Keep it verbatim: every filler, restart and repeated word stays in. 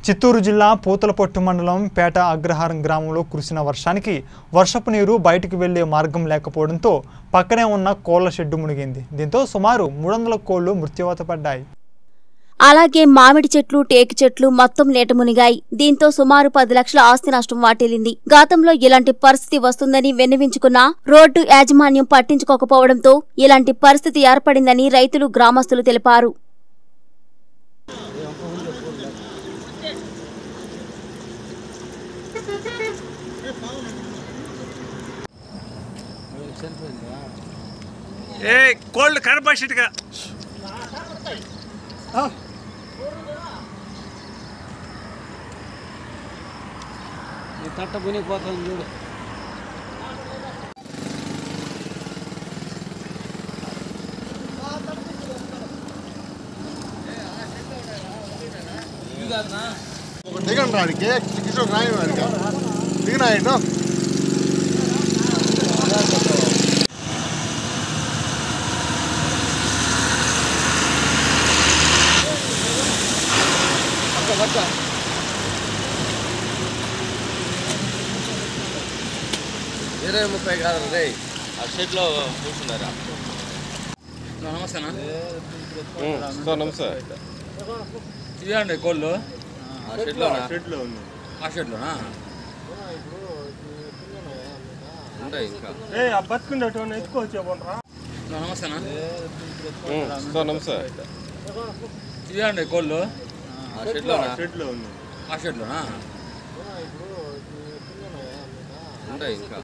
చిత్తూరు జిల్లా పూతలపట్టు మండలం పేట అగ్రహారం గ్రామంలో కురిసిన వర్షానికి వర్షపు నీరు బయటికి వెళ్లే మార్గం లేకపోవడంతో పక్కనే ఉన్న కోళ్ల షెడ్డు మునిగింది. దీంతో సుమారు మూడు వందల కోళ్లు మృత్యువాత పడ్డాయి. అలాగే మామిడి చెట్లు, టేకు చెట్లు మొత్తం నీట మునిగాయి. దీంతో సుమారు పది లక్షల ఆస్తి నష్టం వాటిల్లింది. గతంలో ఇలాంటి పరిస్థితి వస్తుందని విన్నవించుకున్నా రోడ్డు యాజమాన్యం పట్టించుకోకపోవడంతో ఇలాంటి పరిస్థితి ఏర్పడిందని రైతులు, గ్రామస్తులు తెలిపారు. ఏ కోల్డ్ కనపడిగా తట్ట మునిగిపోతుంది చూడు. దిగండి రాడికి కిషోర్ రాయి వాడికి దిగినాయండు ఇరవై ముప్పై కాదు రే ఆ షెడ్లో కూర్చున్నారా? నమస్తేనా? నమస్తే. ఇదే అండి కోళ్ళు ఆ షెడ్లో షెడ్లో ఉంది. ఆ షెడ్లోనా ఉంటాయి ఇంకా. నమస్తేనా? నమస్తే. ఇదే అండి కోళ్ళు ఆ షెడ్లో షెడ్లో ఉంది. ఆ షెడ్లోనా ఉంటాయి ఇంకా.